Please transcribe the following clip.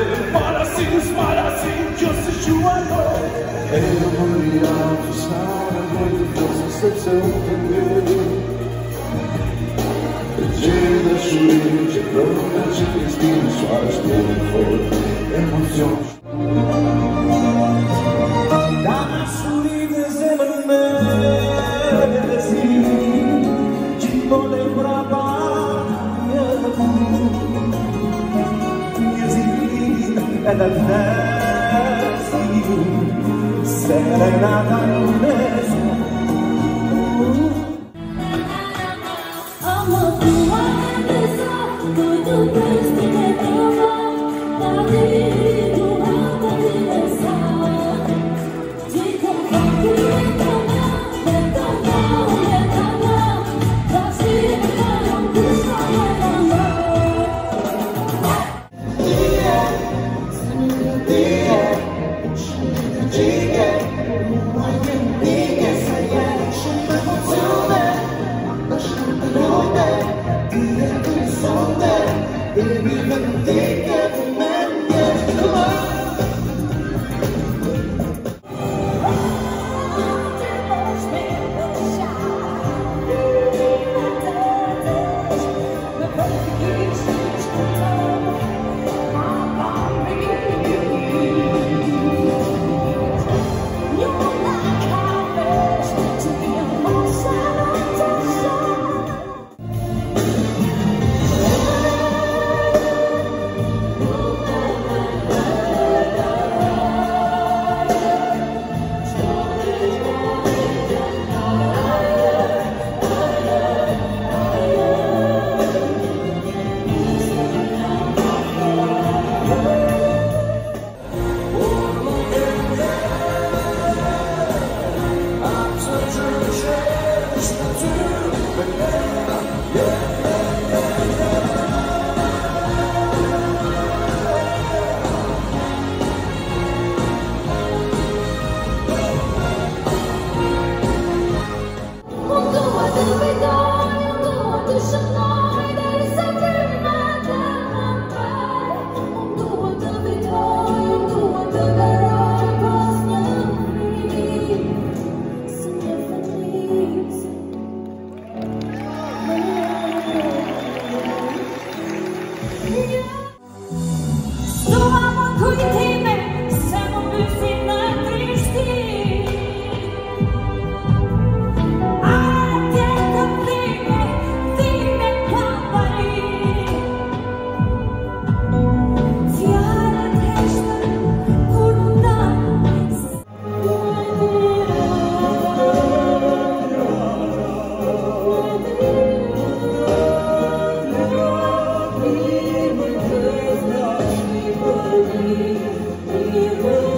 Smile, I see, just as you are know. Everybody out for sound, I'm going to force slips open good. Dzielę się, ciepłą ciebie zbić, aż tylko emocją. Dana sulive zemrme, ci vole brava, ed adversi, serenata in mezzo. You